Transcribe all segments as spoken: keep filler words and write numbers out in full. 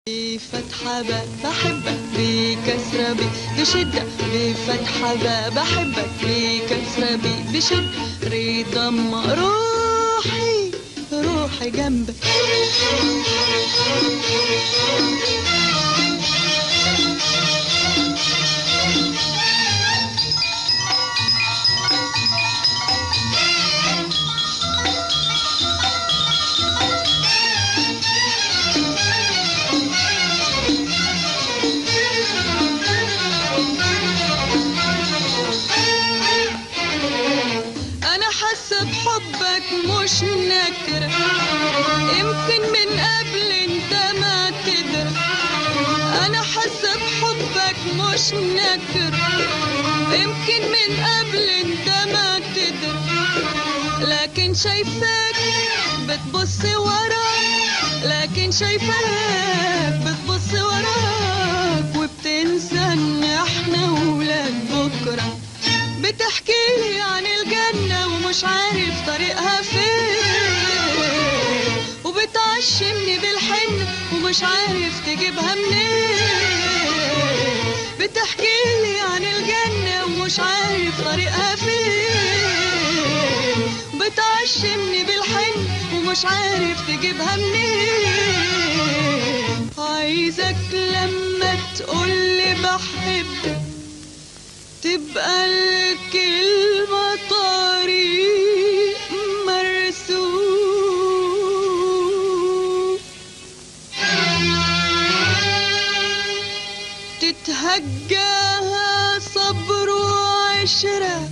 بفتحة ب بحبك، بكسرة ب بشدة، بفتحة ب بحبك، بكسرة ب بشدة، رضا اما روحي روحي جنبك. بحبك مش نكرة، يمكن من قبل انت ما تدري. انا حاسة بحبك مش نكرة، يمكن من قبل انت ما تدري. لكن شايفاك بتبص وراك، لكن شايفاك بتبص وراك وبتنسى ان احنا ولاد بكرة. بتحكي لي عن الجنة ومش عارف طريقها فين، وبتعشمني بالحنة ومش عارف تجيبها منين. بتحكي لي عن الجنة ومش عارف طريقها فين، بتعشمني بالحنة ومش عارف تجيبها منين. عايزك لما تقولي بحبك تبقى الكلمة طريق مرسوم، تتهجاها صبر وعشرة،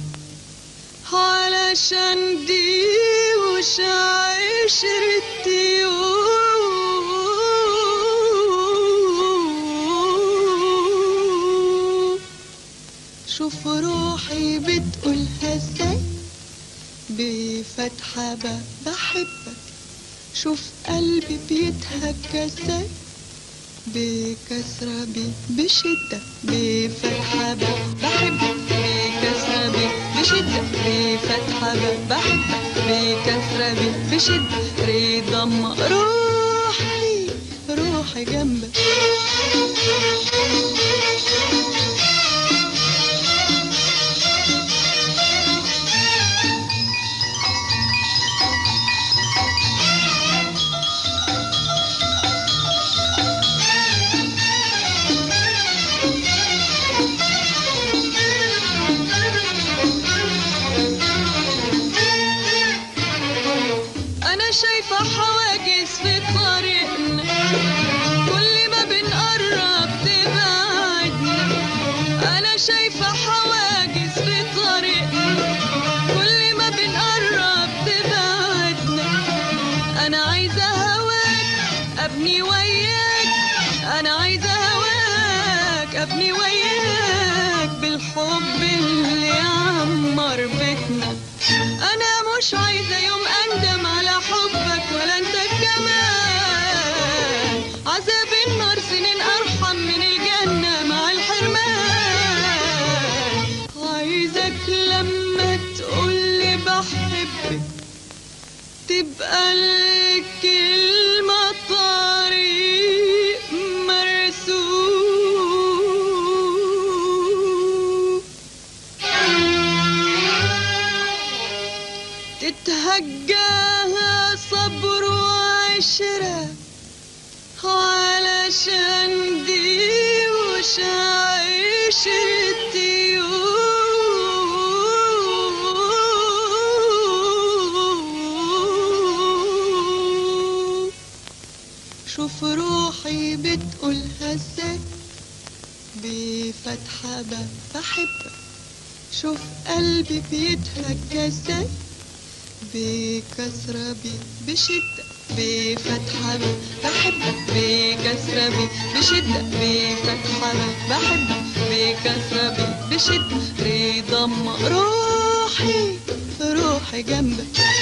علشان دي وش عشرتي. شوف روحي بتقولها ازاي، بفتحة ب بحبك. شوف قلبي بيتهجى ازاي، بكسرة ب بشدة، بفتحة ب بحبك، بكسرة ب بشدة، بفتحة ب بحبك، بكسرة ب بشدة، رضا اما روحي روحي جنبك. شايفة حواجز في طريقنا، كل ما بنقرب تبعدنا. أنا شايفة حواجز في طريقنا، كل ما بنقرب تبعدنا. أنا عايزة هواك أبني وياك، أنا عايزة هواك أبني وياك بالحب اللي يعمر بيتنا. أنا مش عايزة يوم أندم على حبك ولا أنت كمان. عذاب النار سنين أرحم من الجنة مع الحرمان. عايزك لما تقولي بحبك تبقى الكلمة طريق مرسوم، تتهجاها صبر وعشرة، علشان دي وش عشرتي. شوف روحي بتقولها ازاي، بفتحة ب بحبك. شوف قلبي بيتهجى ازاي، بكسرة ب بشدة، بفتحة ب بحبك، بكسرة ب بشدة، بفتحة ب بحبك، بكسرة ب بشدة، رضا اما روحي روحي جنبك.